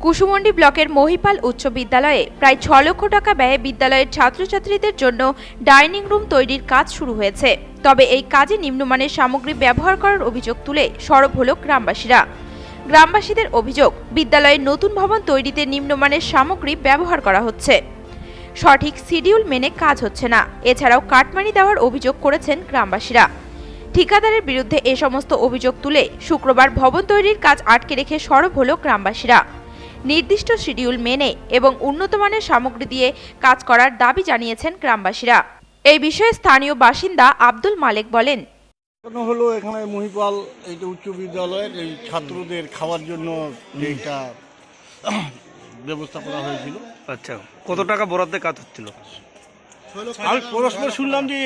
কুসুমন্ডি ব্লকের মহিপাল উচ্চ বিদ্যালয়ে প্রায় ৬ লক্ষ টাকা ব্যয়ে বিদ্যালয়ের ছাত্রছাত্রীদের জন্য ডাইনিং রুম তৈরির কাজ শুরু হয়েছে। তবে এই কাজে নিম্নমানের সামগ্রী ব্যবহার করার অভিযোগ তুলে সরব হল গ্রামবাসীরা। গ্রামবাসীদের অভিযোগ, বিদ্যালয়ের নতুন ভবন তৈরিতে নিম্নমানের সামগ্রী ব্যবহার করা হচ্ছে, সঠিক শিডিউল মেনে কাজ হচ্ছে না। এছাড়াও কাটমানি দেওয়ার অভিযোগ করেছেন গ্রামবাসীরা। ঠিকাদারের বিরুদ্ধে এ সমস্ত অভিযোগ তুলে শুক্রবার ভবন তৈরির কাজ আটকে রেখে সরব হল গ্রামবাসীরা। নির্দিষ্ট শিডিউল মেনে এবং উন্নতমানের সামগ্রী দিয়ে কাজ করার দাবি জানিয়েছেন গ্রামবাসীরা। এই বিষয়ে স্থানীয় বাসিন্দা আব্দুল মালেক বলেন, হলো এখানে মহিপাল এইটা উচ্চ বিদ্যালয়ের এই ছাত্রদের খাওয়ার জন্য এইটা ব্যবস্থা করা হয়েছিল। আচ্ছা, কত টাকা বরাদ্দে কাজ হচ্ছিল? আমি পরস্পর শুনলাম যে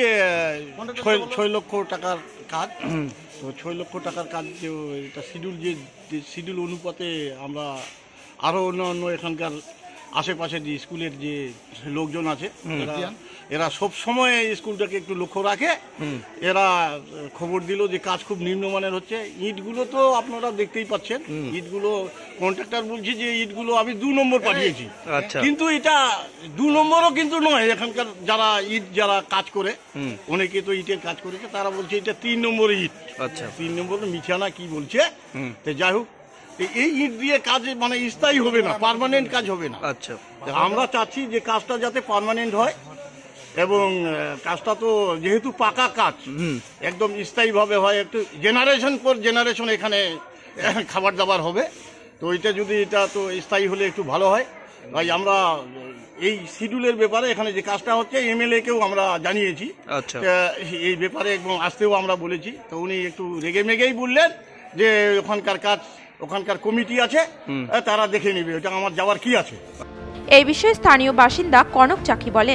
৬ লক্ষ টাকার কাজ। তো ৬ লক্ষ টাকার কাজ এটা শিডিউল অনুপাতে আমরা আরো অন্য এখানকার আশেপাশে যে স্কুলের যে লোকজন আছে এরা সব সময় স্কুলটাকে একটু লক্ষ্য রাখে। এরা খবর দিল যে কাজ খুব নিম্নমানের হচ্ছে। ইটগুলো তো আপনারা দেখতেই পাচ্ছেন, ইটগুলো কন্ট্রাক্টর বলছে যে ইটগুলো আমি ২ নম্বর পাঠিয়েছি। কিন্তু এটা ২ নম্বরও কিন্তু নয়। এখানকার যারা কাজ করে, অনেকে তো ইটের কাজ করেছে, তারা বলছে এটা ৩ নম্বর ইট। আচ্ছা, ৩ নম্বর মিছানা কি বলছে। তো যাই হোক, এই ইট দিয়ে কাজ মানে স্থায়ী হবে না, পার্মানেন্ট কাজ হবে না। আচ্ছা, আমরা চাচ্ছি যে কাজটা যাতে পার্মানেন্ট হয় এবং কাজটা তো যেহেতু পাকা কাজ একদম স্থায়ী ভাবে হয়, একটু জেনারেশন পর জেনারেশন এখানে খাবার দাবার হবে। তো এটা তো স্থায়ী হলে একটু ভালো হয়। তাই আমরা এই শিডিউলের ব্যাপারে এখানে যে কাজটা হচ্ছে MLA কেও আমরা জানিয়েছি। আচ্ছা, এই ব্যাপারে এবং আসতেও আমরা বলেছি। তো উনি একটু রেগে মেগেই বললেন যে ওখানকার কমিটি আছে, তারা দেখে নেবে, এটা আমার যাওয়ার কি আছে। এই বিষয়ে স্থানীয় বাসিন্দা কনক চাকি বলেন,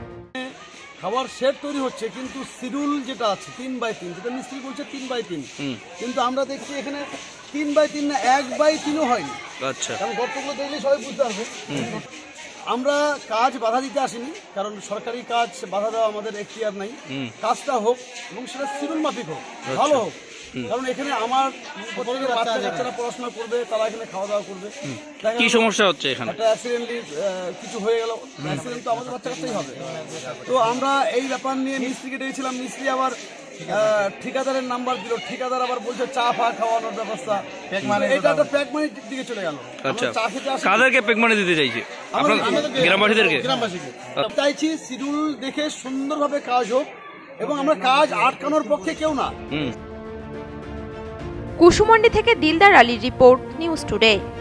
খাবার শেড তৈরি হচ্ছে কিন্তু শিডিউল যেটা আছে 3/3, যেটা মিস্ত্রি বলছে 3/3, কিন্তু আমরা দেখছি এখানে 3/3 না 1/3ও হয়নি। আচ্ছা, কারণ গর্তগুলো দেখলে সবাই বুঝতে পারবে। আমরা কাজ বাধা দিতে আসিনি, কারণ সরকারি কাজ বাধা দেওয়া আমাদের এখতিয়ার নাই। কাজটা হোক এবং সেটা শিডিউল মাফিক হোক, ভালো হোক। কারণ এখানে আমার বাচ্চারা পড়াশোনা করবে, তারা এখানে খাওয়া দাওয়া করবে। কি সমস্যা হচ্ছে এখানে? একটা অ্যাক্সিডেন্টলি কিছু হয়ে গেল, অ্যাক্সিডেন্ট তো আমাদের বাচ্চা কাছেই হবে। তো আমরা এই ব্যাপার নিয়ে মিস্ত্রিকে ডেকেছিলাম। মিস্ত্রি আবার ঠিকাদারের নাম্বার দিল, ঠিকাদার আবার বলছে চা ফা খাওয়ানোর ব্যবস্থা, এটা একটা প্যাক মানির দিকে চলে গেল। আচ্ছা, কাদেরকে প্যাক মানি দিতে চাইছে? গ্রামবাসীদেরকে চাইছি শিডিউল দেখে সুন্দরভাবে কাজ হোক এবং আমরা কাজ আটকানোর পক্ষে কেউ না। কুসুমন্ডি থেকে দিলদার আলীর রিপোর্ট, নিউজ টুডে।